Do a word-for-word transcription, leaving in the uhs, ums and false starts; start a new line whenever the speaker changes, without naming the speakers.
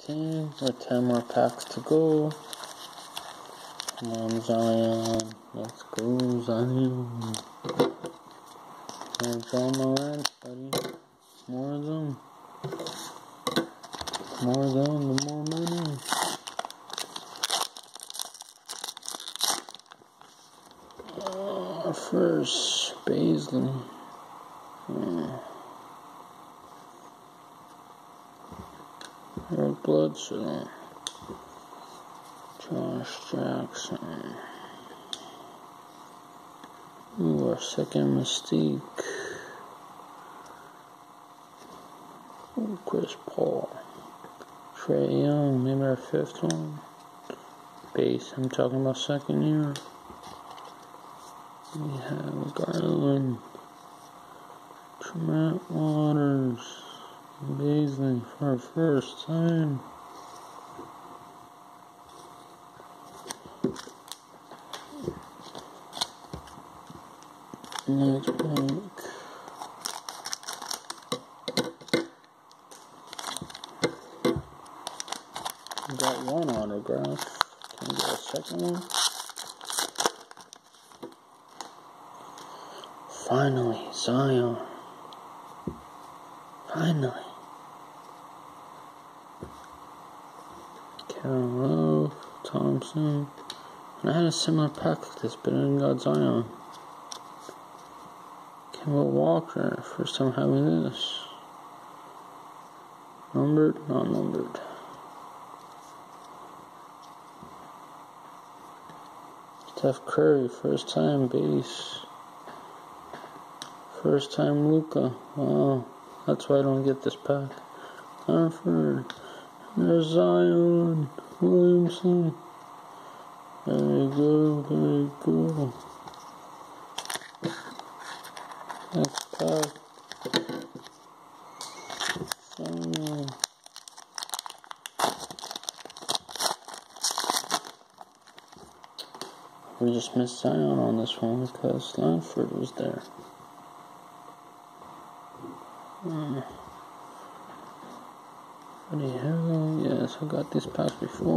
fifteen with ten more packs to go. Come on, Zion. Let's go, Zion. More John Morant, buddy. More of them. More of them, the more money. Uh, first, Baisley. Yeah. Eric Bledsoe. Josh Jackson. Ooh, our second Mystique. Ooh, Chris Paul. Trae Young, maybe our fifth one. Base, I'm talking about second year. We have Garland. Tremont Waters. Baisley for our first time. Next break. Got one autograph. Can we get a second one? Finally, Zion. Finally. Kevin Love, Thompson. And I had a similar pack like this, but I didn't got Zion. Kemba Walker, first time having this. Numbered, not numbered. Steph Curry, first time base. First time Luka. Wow, that's why I don't get this pack. Alfred. There's Zion Williamson. There you go, there you go. Next pack. Zion. We just missed Zion on this one because Lanford was there. Hmm. What the hell? Yes, I got these packs before.